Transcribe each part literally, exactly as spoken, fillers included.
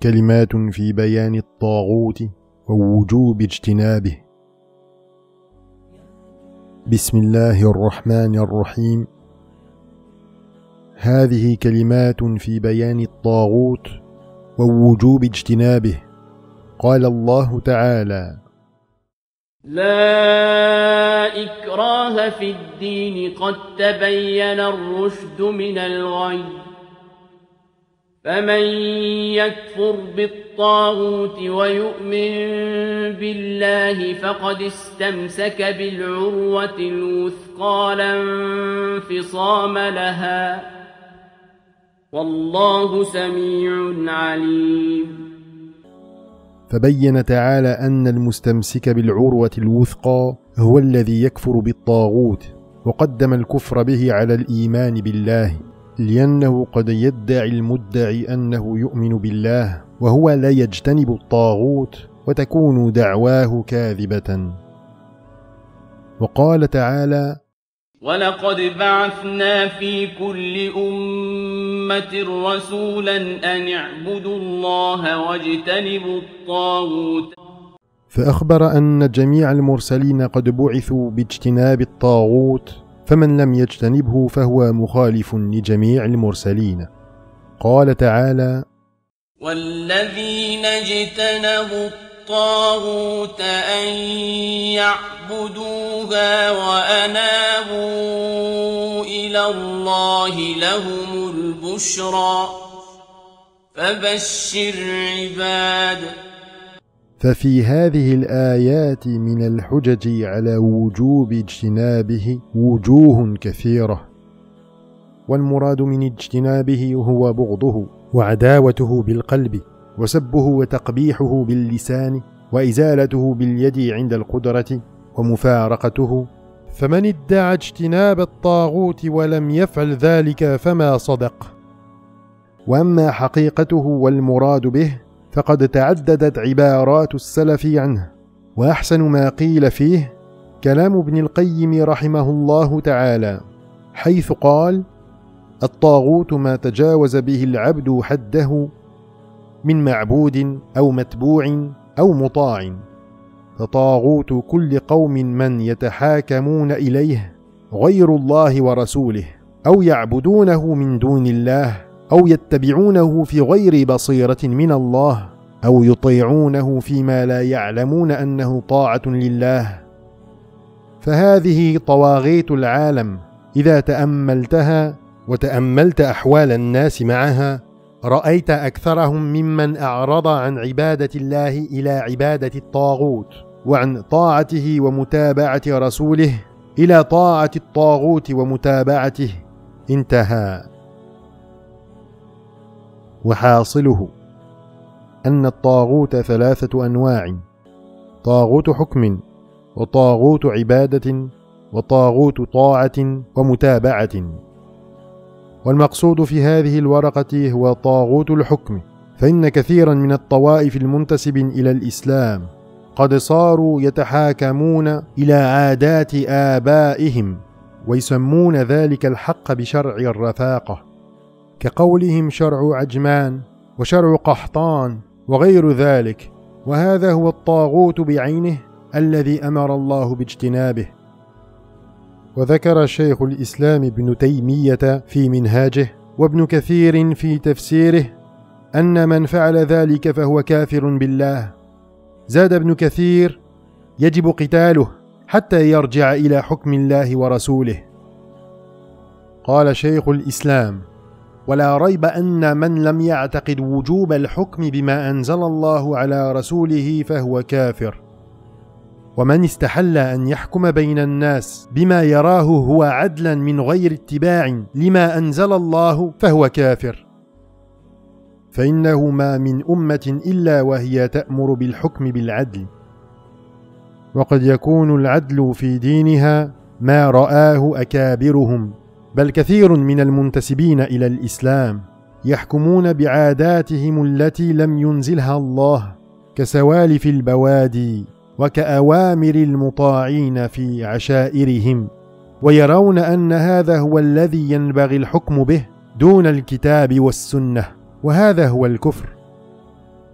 كلمات في بيان الطاغوت ووجوب اجتنابه. بسم الله الرحمن الرحيم. هذه كلمات في بيان الطاغوت ووجوب اجتنابه. قال الله تعالى: لا إكراه في الدين قد تبين الرشد من الغي، فمن يكفر بالطاغوت ويؤمن بالله فقد استمسك بالعروة الوثقى لا انفصام لها، والله سميع عليم. فبين تعالى أن المستمسك بالعروة الوثقى هو الذي يكفر بالطاغوت، وقدم الكفر به على الإيمان بالله، لأنه قد يدعي المدعي أنه يؤمن بالله وهو لا يجتنب الطاغوت، وتكون دعواه كاذبة. وقال تعالى: ولقد بعثنا في كل أمة رسولا أن اعبدوا الله واجتنبوا الطاغوت. فأخبر أن جميع المرسلين قد بعثوا باجتناب الطاغوت، فمن لم يجتنبه فهو مخالف لجميع المرسلين. قال تعالى: والذين اجتنبوا الطاغوت أن يعبدوها وأنابوا إلى الله لهم البشرى فبشر عباد. ففي هذه الآيات من الحجج على وجوب اجتنابه وجوه كثيرة، والمراد من اجتنابه هو بغضه وعداوته بالقلب، وسبه وتقبيحه باللسان، وإزالته باليد عند القدرة، ومفارقته. فمن ادعى اجتناب الطاغوت ولم يفعل ذلك فما صدق. وأما حقيقته والمراد به فقد تعددت عبارات السلف عنه، وأحسن ما قيل فيه كلام ابن القيم رحمه الله تعالى، حيث قال: الطاغوت ما تجاوز به العبد حده من معبود أو متبوع أو مطاع، فطاغوت كل قوم من يتحاكمون إليه غير الله ورسوله، أو يعبدونه من دون الله، أو يتبعونه في غير بصيرة من الله، أو يطيعونه فيما لا يعلمون أنه طاعة لله. فهذه طواغيت العالم إذا تأملتها وتأملت أحوال الناس معها، رأيت أكثرهم ممن أعرض عن عبادة الله إلى عبادة الطاغوت، وعن طاعته ومتابعة رسوله إلى طاعة الطاغوت ومتابعته. انتهى. وحاصله أن الطاغوت ثلاثة أنواع: طاغوت حكم، وطاغوت عبادة، وطاغوت طاعة ومتابعة. والمقصود في هذه الورقة هو طاغوت الحكم، فإن كثيرا من الطوائف المنتسب إلى الإسلام قد صاروا يتحاكمون إلى عادات آبائهم، ويسمون ذلك الحق بشرع الرفاقة، كقولهم شرع عجمان وشرع قحطان وغير ذلك، وهذا هو الطاغوت بعينه الذي أمر الله باجتنابه. وذكر شيخ الإسلام ابن تيمية في منهاجه، وابن كثير في تفسيره، أن من فعل ذلك فهو كافر بالله. زاد ابن كثير: يجب قتاله حتى يرجع إلى حكم الله ورسوله. قال شيخ الإسلام: ولا ريب أن من لم يعتقد وجوب الحكم بما أنزل الله على رسوله فهو كافر. ومن استحل أن يحكم بين الناس بما يراه هو عدلا من غير اتباع لما أنزل الله فهو كافر، فإنه ما من أمة إلا وهي تأمر بالحكم بالعدل، وقد يكون العدل في دينها ما رآه أكابرهم، بل كثير من المنتسبين إلى الإسلام يحكمون بعاداتهم التي لم ينزلها الله، كسوالف البوادي وكأوامر المطاعين في عشائرهم، ويرون أن هذا هو الذي ينبغي الحكم به دون الكتاب والسنة، وهذا هو الكفر.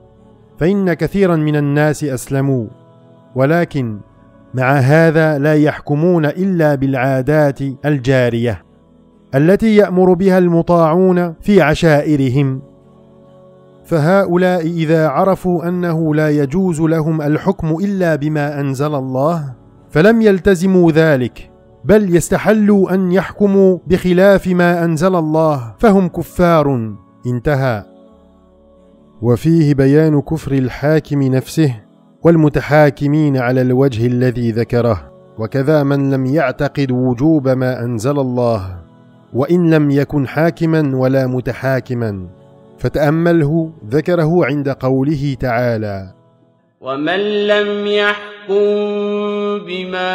فإن كثيرا من الناس أسلموا، ولكن مع هذا لا يحكمون إلا بالعادات الجارية التي يأمر بها المطاعون في عشائرهم. فهؤلاء إذا عرفوا أنه لا يجوز لهم الحكم إلا بما أنزل الله فلم يلتزموا ذلك، بل يستحلوا أن يحكموا بخلاف ما أنزل الله، فهم كفار. انتهى. وفيه بيان كفر الحاكم نفسه والمتحاكمين على الوجه الذي ذكره، وكذا من لم يعتقد وجوب ما أنزل الله وإن لم يكن حاكما ولا متحاكما. فتأمله، ذكره عند قوله تعالى: ومن لم يحكم بما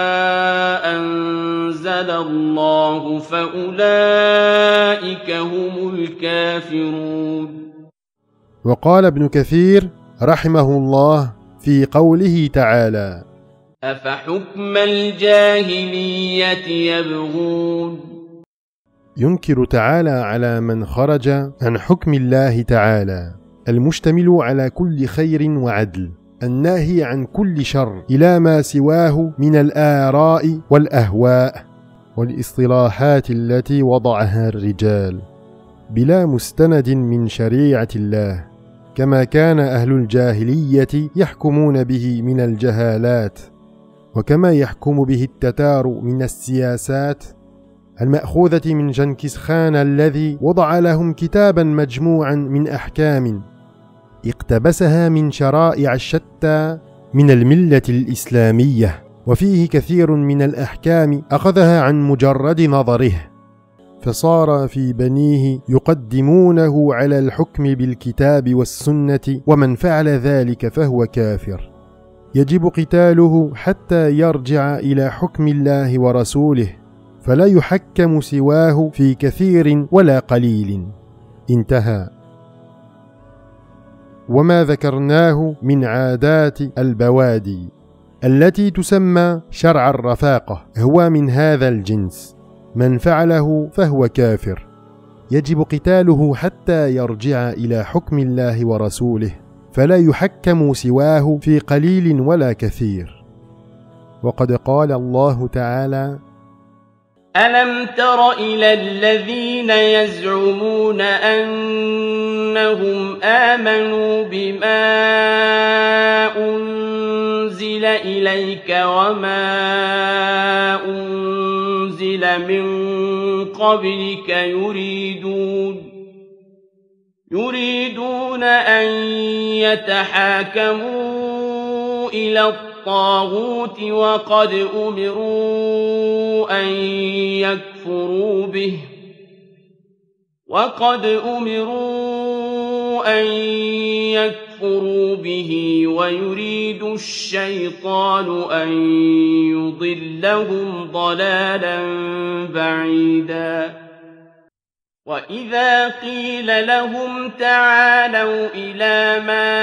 أنزل الله فأولئك هم الكافرون. وقال ابن كثير رحمه الله في قوله تعالى: أفحكم الجاهلية يبغون. ينكر تعالى على من خرج عن حكم الله تعالى المشتمل على كل خير وعدل، الناهي عن كل شر، إلى ما سواه من الآراء والأهواء والاصطلاحات التي وضعها الرجال بلا مستند من شريعة الله، كما كان أهل الجاهلية يحكمون به من الجهالات، وكما يحكم به التتار من السياسات المأخوذة من جنكيز خان الذي وضع لهم كتابا مجموعا من أحكام اقتبسها من شرائع الشتى من الملة الإسلامية، وفيه كثير من الأحكام أخذها عن مجرد نظره، فصار في بنيه يقدمونه على الحكم بالكتاب والسنة، ومن فعل ذلك فهو كافر، يجب قتاله حتى يرجع إلى حكم الله ورسوله، فلا يحكم سواه في كثير ولا قليل. انتهى. وما ذكرناه من عادات البوادي التي تسمى شرع الرفاقة هو من هذا الجنس، من فعله فهو كافر، يجب قتاله حتى يرجع إلى حكم الله ورسوله، فلا يحكم سواه في قليل ولا كثير. وقد قال الله تعالى: ألم تر إلى الذين يزعمون أنهم آمنوا بما أنزل إليك وما أنزل من قبلك يريدون يريدون أن يتحاكموا إلى الطاغوت وقد أمروا أن يكفروا به وقد أمروا أن يكفروا به ويريد الشيطان أن يضلهم ضلالا بعيدا. وإذا قيل لهم تعالوا إلى ما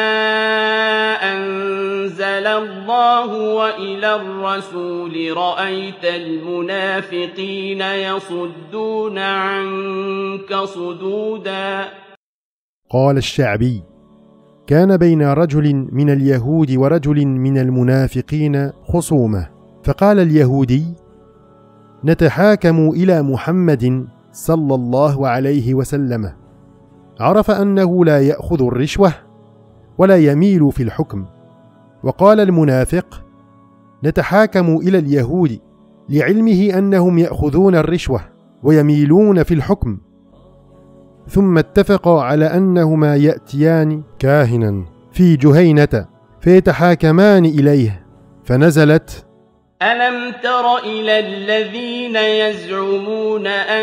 أنزل الله وإلى الرسول رأيت المنافقين يصدون عنك صدودا. قال الشعبي: كان بين رجل من اليهود ورجل من المنافقين خصومة، فقال اليهودي: نتحاكم إلى محمد صلى الله عليه وسلم. عرف أنه لا يأخذ الرشوة ولا يميل في الحكم. وقال المنافق: نتحاكم إلى اليهود، لعلمه أنهم يأخذون الرشوة ويميلون في الحكم. ثم اتفقا على أنهما يأتيان كاهنا في جهينة فيتحاكمان إليه، فنزلت: ألم تر إلى الذين يزعمون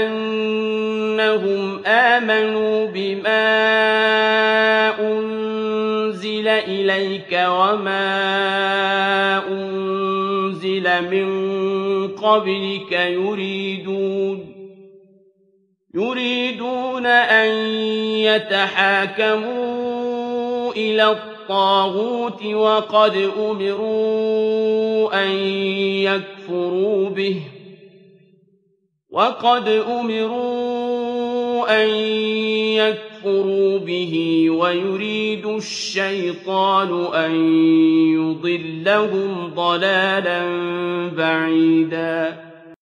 أنهم آمنوا بما أنزل إليك وما أنزل من قبلك يريدون يريدون أن يتحاكموا إلى الطاغوت وقد أمروا أن يكفروا به وقد أمروا أن يكفروا ليكفروا به ويريد الشيطان أن يضلهم ضلالا بعيدا.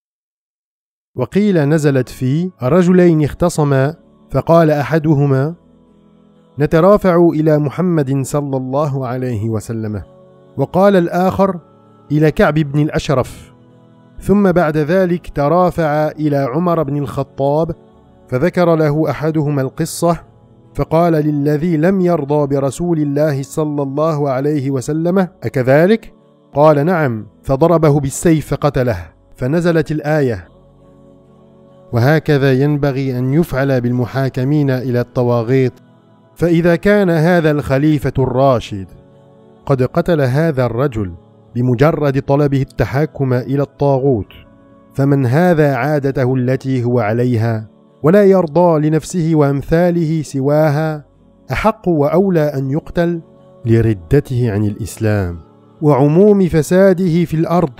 وقيل نزلت في رجلين اختصما فقال أحدهما: نترافع إلى محمد صلى الله عليه وسلم، وقال الآخر: إلى كعب بن الأشرف. ثم بعد ذلك ترافع إلى عمر بن الخطاب، فذكر له أحدهما القصة، فقال للذي لم يرضى برسول الله صلى الله عليه وسلم: أكذلك؟ قال: نعم، فضربه بالسيف فقتله، فنزلت الآية. وهكذا ينبغي أن يفعل بالمحاكمين إلى الطواغيت. فإذا كان هذا الخليفة الراشد قد قتل هذا الرجل بمجرد طلبه التحاكم إلى الطاغوت، فمن هذا عادته التي هو عليها ولا يرضى لنفسه وأمثاله سواها أحق وأولى أن يقتل لردته عن الإسلام وعموم فساده في الأرض.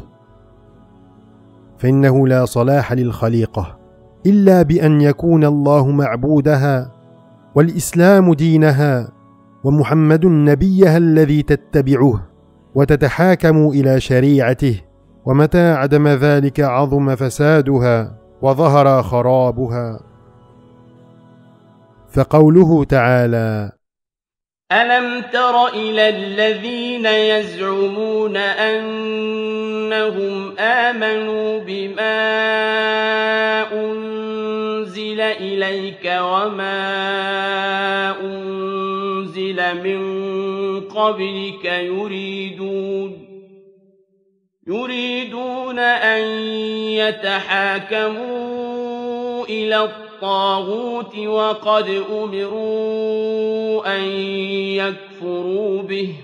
فإنه لا صلاح للخليقة إلا بأن يكون الله معبودها، والإسلام دينها، ومحمد نبيها الذي تتبعه وتتحاكم إلى شريعته. ومتى عدم ذلك عظم فسادها وظهر خرابها. فقوله تعالى: ألم تر إلى الذين يزعمون أنهم آمنوا بما أنزل إليك وما أنزل من قبلك يريدون يريدون أن يتحاكموا إلى الطاغوت وقد أمروا أن يكفروا به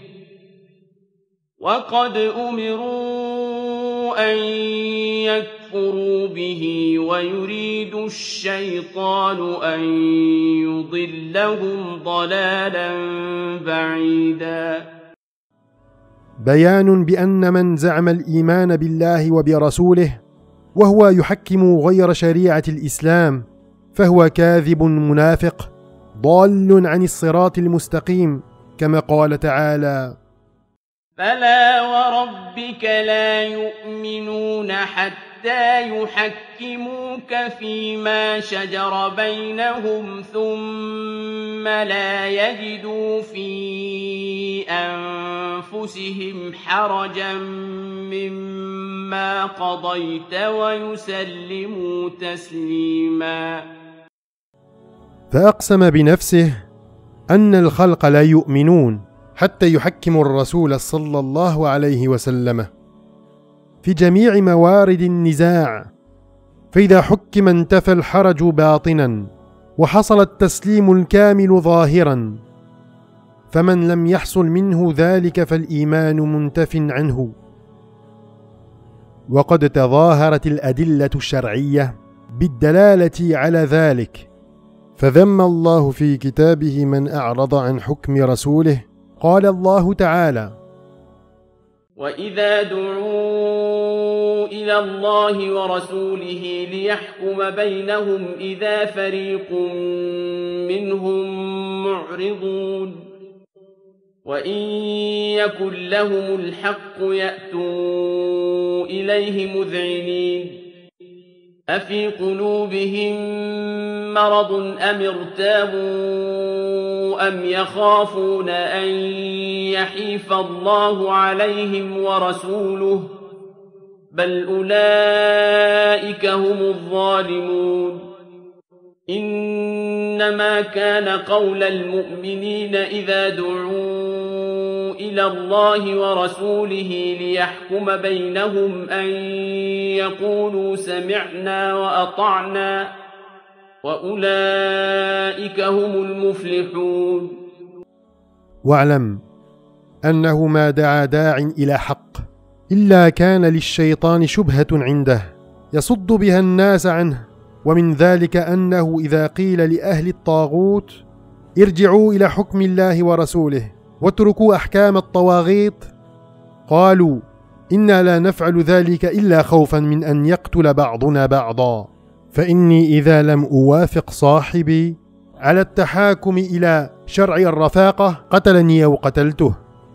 وقد أمروا أن يكفروا به ويريد الشيطان أن يضلهم ضلالا بعيدا. بيان بأن من زعم الإيمان بالله وبرسوله وهو يحكم غير شريعة الإسلام فهو كاذب منافق ضال عن الصراط المستقيم، كما قال تعالى: فلا وربك لا يؤمنون حتى يحكموك فيما شجر بينهم ثم لا يجدوا في أنفسهم حرجا مما قضيت ويسلموا تسليما. فأقسم بنفسه أن الخلق لا يؤمنون حتى يحكموا الرسول صلى الله عليه وسلم في جميع موارد النزاع، فإذا حكم انتفى الحرج باطنا وحصل التسليم الكامل ظاهرا، فمن لم يحصل منه ذلك فالإيمان منتف عنه. وقد تظاهرت الأدلة الشرعية بالدلالة على ذلك، فذم الله في كتابه من أعرض عن حكم رسوله. قال الله تعالى: وإذا دعوا إلى الله ورسوله ليحكم بينهم إذا فريق منهم معرضون وإن يكن لهم الحق يأتوا إليه مذعنين أفي قلوبهم مرض أم ارتابوا أم يخافون أن يحيف الله عليهم ورسوله بل أولئك هم الظالمون. إنما كان قول المؤمنين إذا دعوا إلى الله ورسوله ليحكم بينهم أن يقولوا سمعنا وأطعنا وأولئك هم المفلحون. واعلم أنه ما دعا داع إلى حق إلا كان للشيطان شبهة عنده يصد بها الناس عنه، ومن ذلك أنه إذا قيل لأهل الطاغوت ارجعوا إلى حكم الله ورسوله واتركوا أحكام الطواغيت قالوا إنا لا نفعل ذلك إلا خوفا من أن يقتل بعضنا بعضا، فإني إذا لم أوافق صاحبي على التحاكم إلى شرع الرفاقة قتلني أو قتلته.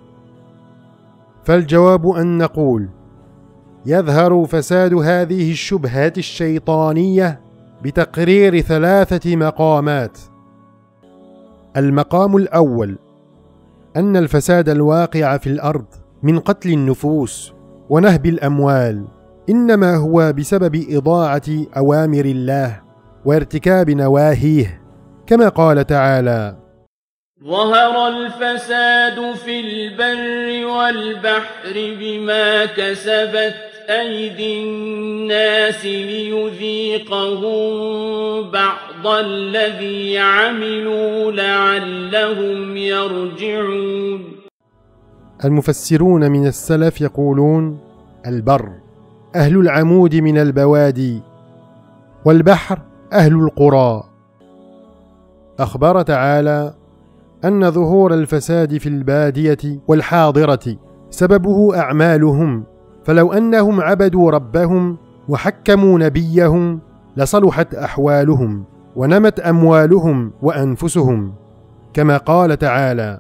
فالجواب أن نقول: يظهر فساد هذه الشبهات الشيطانية بتقرير ثلاثة مقامات. المقام الأول أن الفساد الواقع في الأرض من قتل النفوس ونهب الأموال إنما هو بسبب إضاعة أوامر الله وارتكاب نواهيه، كما قال تعالى: ظهر الفساد في البر والبحر بما كسبت أيدي الناس ليذيقهم بعض الذي عملوا لعلهم يرجعون. المفسرون من السلف يقولون: البر أهل العمود من البوادي، والبحر أهل القرى. أخبر تعالى أن ظهور الفساد في البادية والحاضرة سببه أعمالهم، فلو أنهم عبدوا ربهم وحكموا نبيهم لصلحت أحوالهم ونمت أموالهم وأنفسهم، كما قال تعالى: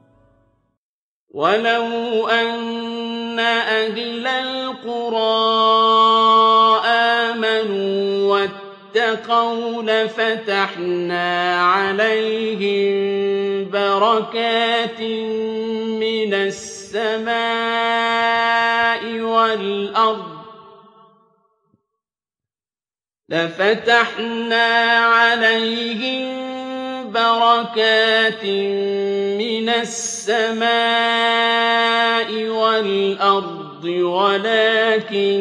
ولو أن أهل القرى آمنوا واتقوا لفتحنا عليهم بركات من السماء والأرض لفتحنا عليهم بركات من السماء والأرض ولكن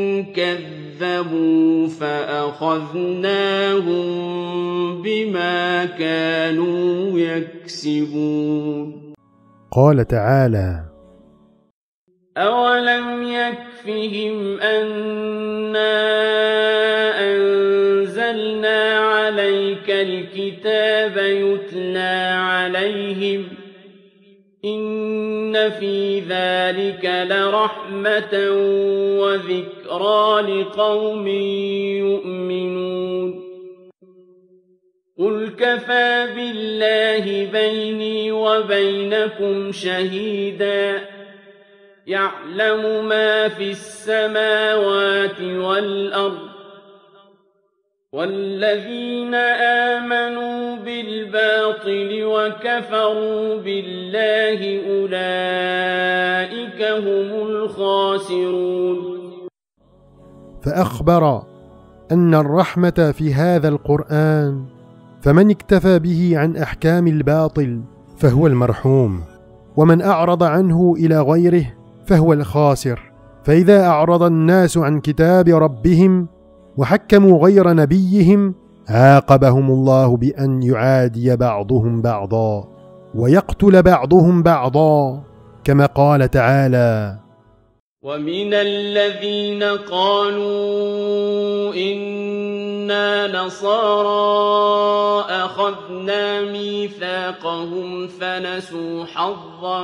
كذبوا فأخذناهم بما كانوا يكسبون. قال تعالى: أولم يكفهم أنا أنزلنا عليك الكتاب يتلى عليهم إن في ذلك لرحمة وذكرى لقوم يؤمنون. قل كفى بالله بيني وبينكم شهيدا يعلم ما في السماوات والأرض والذين آمنوا بالباطل وكفروا بالله أولئك هم الخاسرون. فأخبر أن الرحمة في هذا القرآن، فمن اكتفى به عن أحكام الباطل فهو المرحوم، ومن أعرض عنه إلى غيره فهو الخاسر. فإذا أعرض الناس عن كتاب ربهم وحكموا غير نبيهم عاقبهم الله بأن يعادي بعضهم بعضا ويقتل بعضهم بعضا، كما قال تعالى: ومن الذين قالوا إنا نصارى أخذنا ميثاقهم فنسوا حظا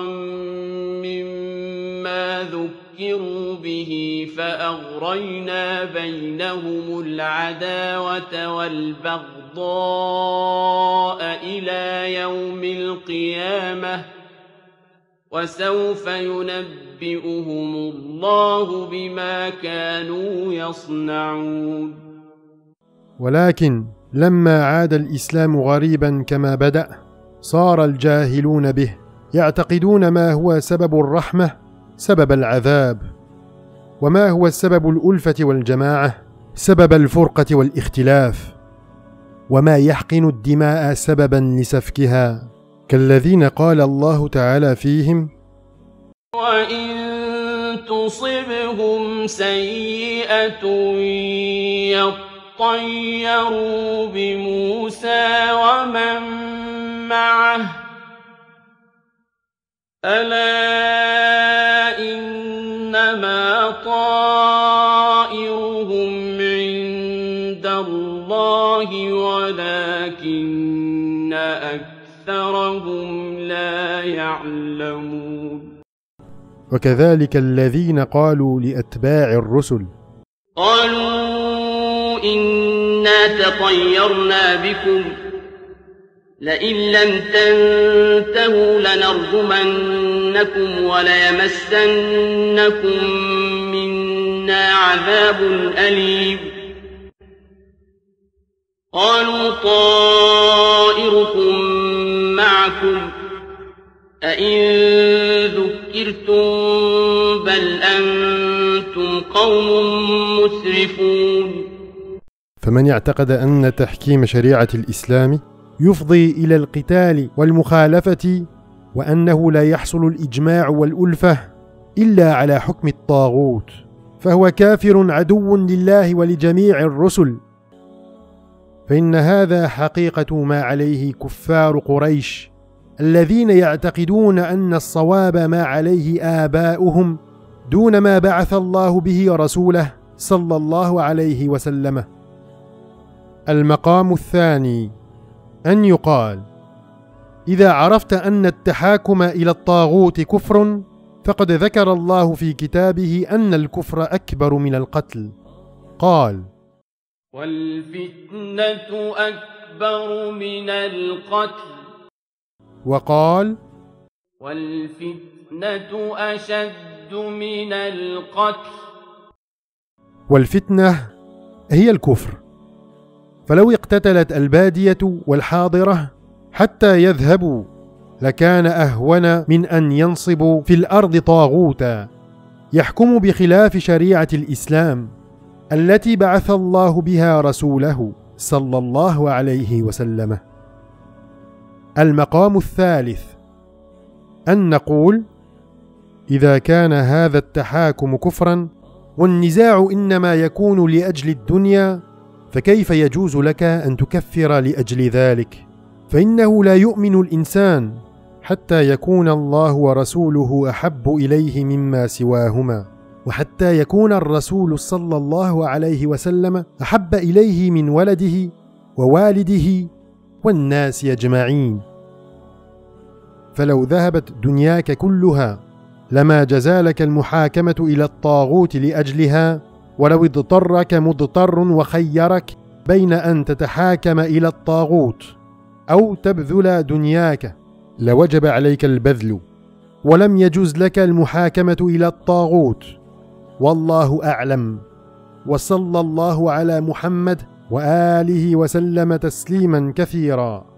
مما ذكروا به فأغرينا بينهم العداوة والبغضاء إلى يوم القيامة وسوف ينبئهم الله بما كانوا يصنعون. ولكن لما عاد الإسلام غريبا كما بدأ صار الجاهلون به يعتقدون ما هو سبب الرحمة سبب العذاب، وما هو السبب الألفة والجماعة سبب الفرقة والاختلاف، وما يحقن الدماء سببا لسفكها، كالذين قال الله تعالى فيهم: وإن تصبهم سيئة يطيروا بموسى ومن معه ألا إنما طائرهم عند الله ولكن أكثرهم لا يعلمون. وكذلك الذين قالوا لأتباع الرسل: قالوا إنا تطيرنا بكم لئن لم تنتهوا لنرجمنكم وليمسنكم منا عذاب أليم قالوا طائركم معكم أئن ذكرتم بل أنتم قوم مسرفون. فمن اعتقد أن تحكيم شريعة الإسلام يفضي إلى القتال والمخالفة، وأنه لا يحصل الإجماع والألفة إلا على حكم الطاغوت، فهو كافر عدو لله ولجميع الرسل، فإن هذا حقيقة ما عليه كفار قريش الذين يعتقدون أن الصواب ما عليه آباؤهم دون ما بعث الله به رسوله صلى الله عليه وسلم. المقام الثاني أن يقال: إذا عرفت أن التحاكم إلى الطاغوت كفر، فقد ذكر الله في كتابه أن الكفر أكبر من القتل، قال: والفتنة أكبر من القتل، وقال: والفتنة أشد من القتل. والفتنة هي الكفر، فلو اقتتلت البادية والحاضرة حتى يذهبوا لكان أهون من أن ينصبوا في الأرض طاغوتا يحكم بخلاف شريعة الإسلام التي بعث الله بها رسوله صلى الله عليه وسلم. المقام الثالث أن نقول: إذا كان هذا التحاكم كفرا والنزاع إنما يكون لأجل الدنيا، فكيف يجوز لك أن تكفر لأجل ذلك؟ فإنه لا يؤمن الإنسان حتى يكون الله ورسوله أحب إليه مما سواهما، وحتى يكون الرسول صلى الله عليه وسلم أحب إليه من ولده ووالده والناس أجمعين. فلو ذهبت دنياك كلها لما جزالك المحاكمة إلى الطاغوت لأجلها، ولو اضطرك مضطر وخيرك بين أن تتحاكم إلى الطاغوت أو تبذل دنياك لوجب عليك البذل، ولم يجوز لك المحاكمة إلى الطاغوت. والله أعلم، وصلى الله على محمد وآله وسلم تسليما كثيرا.